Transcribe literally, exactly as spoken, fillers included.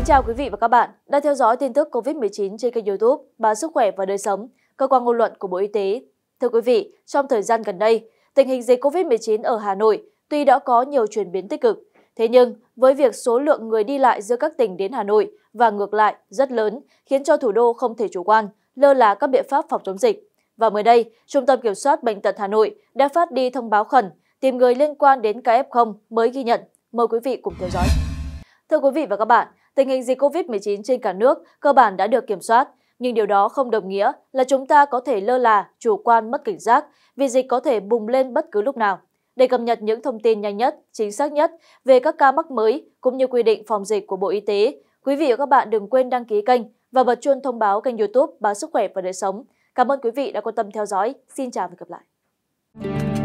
chào quý vị và các bạn đang theo dõi tin tức Covid mười chín trên kênh YouTube Báo Sức Khỏe và Đời Sống, cơ quan ngôn luận của Bộ Y tế. Thưa quý vị, trong thời gian gần đây, tình hình dịch Covid mười chín ở Hà Nội tuy đã có nhiều chuyển biến tích cực, thế nhưng với việc số lượng người đi lại giữa các tỉnh đến Hà Nội và ngược lại rất lớn, khiến cho thủ đô không thể chủ quan, lơ là các biện pháp phòng chống dịch. Và mới đây, Trung tâm Kiểm soát Bệnh tật Hà Nội đã phát đi thông báo khẩn tìm người liên quan đến ca ép không mới ghi nhận. Mời quý vị cùng theo dõi. Thưa quý vị và các bạn, tình hình dịch Covid mười chín trên cả nước cơ bản đã được kiểm soát, nhưng điều đó không đồng nghĩa là chúng ta có thể lơ là, chủ quan, mất cảnh giác vì dịch có thể bùng lên bất cứ lúc nào. Để cập nhật những thông tin nhanh nhất, chính xác nhất về các ca mắc mới cũng như quy định phòng dịch của Bộ Y tế, quý vị và các bạn đừng quên đăng ký kênh và bật chuông thông báo kênh YouTube Báo Sức Khỏe và Đời Sống. Cảm ơn quý vị đã quan tâm theo dõi. Xin chào và hẹn gặp lại.